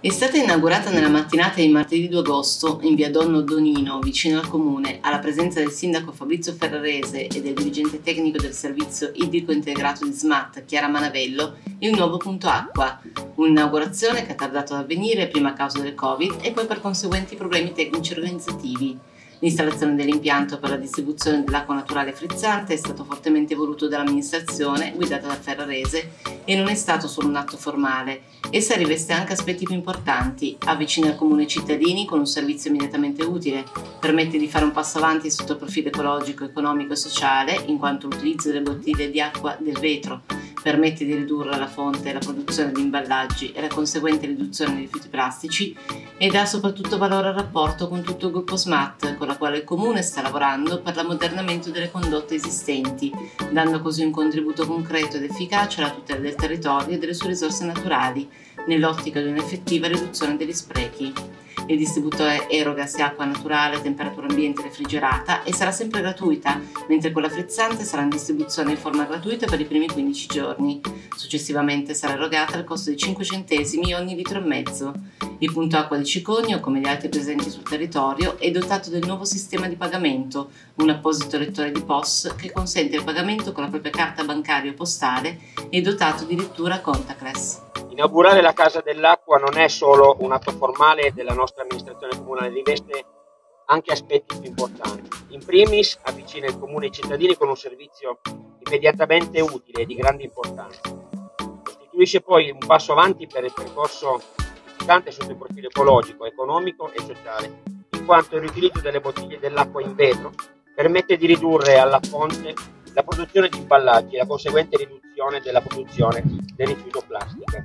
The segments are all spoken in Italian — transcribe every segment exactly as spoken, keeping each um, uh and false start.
È stata inaugurata nella mattinata di martedì due agosto in via Donno Donino, vicino al comune, alla presenza del sindaco Fabrizio Ferrarese e del dirigente tecnico del servizio idrico integrato di SMAT, Chiara Manavello, il nuovo punto acqua. Un'inaugurazione che ha tardato ad avvenire prima a causa del Covid e poi per conseguenti problemi tecnici organizzativi. L'installazione dell'impianto per la distribuzione dell'acqua naturale frizzante è stato fortemente voluto dall'amministrazione guidata da Ferrarese e non è stato solo un atto formale. Essa riveste anche aspetti più importanti, avvicina il comune ai cittadini con un servizio immediatamente utile, permette di fare un passo avanti sotto il profilo ecologico, economico e sociale, in quanto l'utilizzo delle bottiglie di acqua del vetro permette di ridurre alla fonte la produzione di imballaggi e la conseguente riduzione dei rifiuti plastici e dà soprattutto valore al rapporto con tutto il gruppo SMAT, con la quale il comune sta lavorando per l'ammodernamento delle condotte esistenti, dando così un contributo concreto ed efficace alla tutela del territorio e delle sue risorse naturali, nell'ottica di un'effettiva riduzione degli sprechi. Il distributore eroga sia acqua naturale a temperatura ambiente refrigerata e sarà sempre gratuita, mentre quella frizzante sarà in distribuzione in forma gratuita per i primi quindici giorni. Successivamente sarà erogata al costo di cinque centesimi ogni litro e mezzo. Il punto acqua di Cicogno, come gli altri presenti sul territorio, è dotato del nuovo sistema di pagamento, un apposito lettore di P O S che consente il pagamento con la propria carta bancaria o postale e dotato di lettura contactless. Inaugurare la Casa dell'Acqua non è solo un atto formale della nostra amministrazione comunale, riveste anche aspetti più importanti. In primis avvicina il comune ai cittadini con un servizio immediatamente utile e di grande importanza. Costituisce poi un passo avanti per il percorso edificante sotto il profilo ecologico, economico e sociale, in quanto il riutilizzo delle bottiglie dell'acqua in vetro permette di ridurre alla fonte la produzione di imballaggi e la conseguente riduzione della produzione del rifiuto plastica.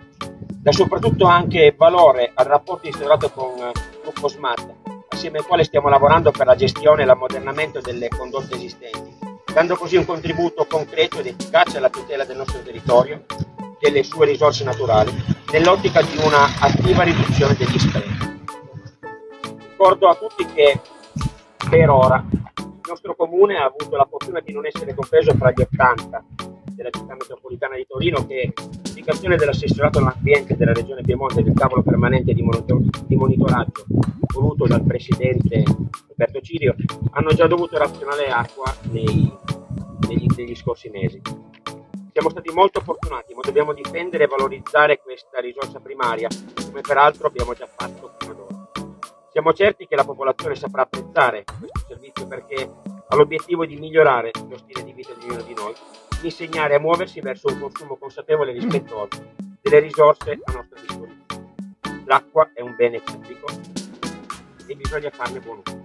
Dà soprattutto anche valore al rapporto instaurato con il gruppo SMAT, assieme al quale stiamo lavorando per la gestione e l'ammodernamento delle condotte esistenti, dando così un contributo concreto ed efficace alla tutela del nostro territorio, delle sue risorse naturali, nell'ottica di una attiva riduzione degli sprechi. Ricordo a tutti che per ora il nostro comune ha avuto la fortuna di non essere compreso fra gli ottanta della città metropolitana di Torino che, l'indicazione dell'assessorato all'ambiente della regione Piemonte e del tavolo permanente di, monitor di monitoraggio voluto dal presidente Roberto Cirio, hanno già dovuto razionare acqua nei, negli, negli scorsi mesi. Siamo stati molto fortunati, ma dobbiamo difendere e valorizzare questa risorsa primaria, come peraltro abbiamo già fatto fino ad ora. Siamo certi che la popolazione saprà apprezzare questo servizio perché ha l'obiettivo di migliorare lo stile di vita di ognuno di noi, di insegnare a muoversi verso un consumo consapevole e rispettoso delle risorse a nostra disposizione. L'acqua è un bene pubblico e bisogna farne buon uso.